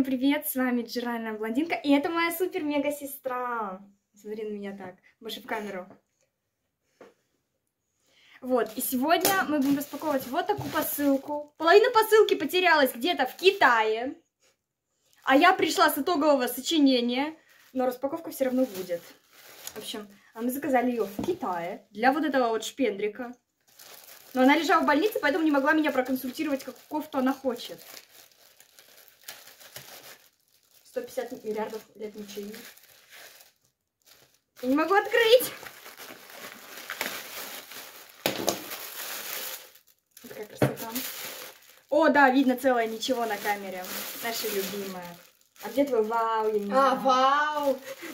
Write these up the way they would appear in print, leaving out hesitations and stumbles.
привет, с вами Джеральная блондинка, и это моя супер-мега-сестра. Смотри на меня так, больше в камеру. Вот, и сегодня мы будем распаковывать вот такую посылку. Половина посылки потерялась где-то в Китае, а я пришла с итогового сочинения, но распаковка все равно будет. В общем, мы заказали ее в Китае для вот этого вот шпендрика. Но она лежала в больнице, поэтому не могла меня проконсультировать, какую кофту она хочет. 150 миллиардов лет ничего. Я не могу открыть. Такая красота. О, да, видно целое ничего на камере. Наша любимая. А где твой вау? Я не знаю. Вау!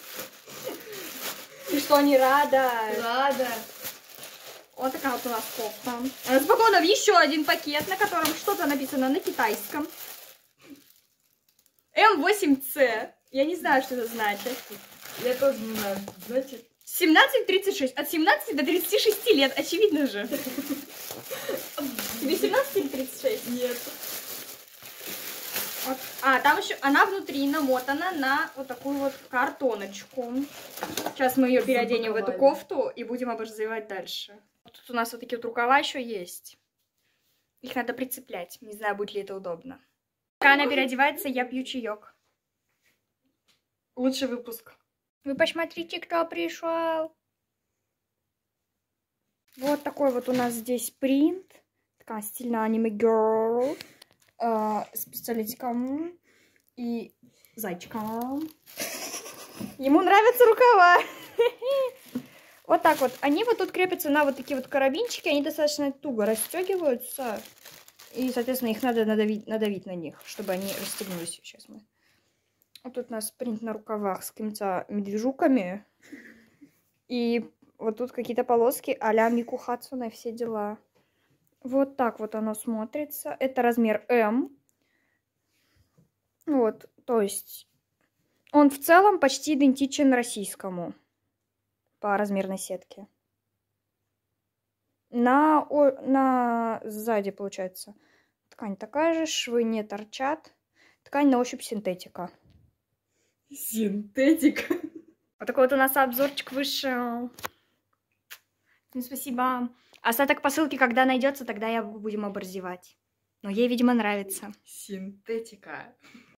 Ты что, не рада? Рада. Вот такая вот у нас кофта. Распакована в еще один пакет, на котором что-то написано на китайском. М8С. Я не знаю, что это значит. Я тоже не знаю, значит. 17-36. От 17 до 36 лет. Очевидно же. Тебе 17 или 36? Нет. Вот. А, там еще она внутри намотана на вот такую вот картоночку. Сейчас мы ее переоденем в эту кофту и будем оборзевать дальше. Тут у нас вот такие вот рукава еще есть. Их надо прицеплять. Не знаю, будет ли это удобно. Пока она переодевается, я пью чаек. Лучший выпуск. Вы посмотрите, кто пришел. Вот такой вот у нас здесь принт. Такая стильная аниме-герл. С пистолетиком и зайчиком. Ему нравятся рукава. Вот так вот. Они вот тут крепятся на вот такие вот карабинчики. Они достаточно туго расстегиваются. И, соответственно, их надо надавить на них, чтобы они расстегнулись. Сейчас мы. Вот тут у нас принт на рукавах с какими-то медвежуками. И вот тут какие-то полоски а-ля Мику Хацуне, все дела. Вот так вот оно смотрится. Это размер М. Вот, то есть он в целом почти идентичен российскому по размерной сетке. На сзади, получается, ткань такая же, швы не торчат. Ткань на ощупь синтетика. Синтетика. Вот такой вот у нас обзорчик вышел. Спасибо. Остаток посылки, когда найдется, тогда я будем оборзевать. Но ей, видимо, нравится. Синтетика.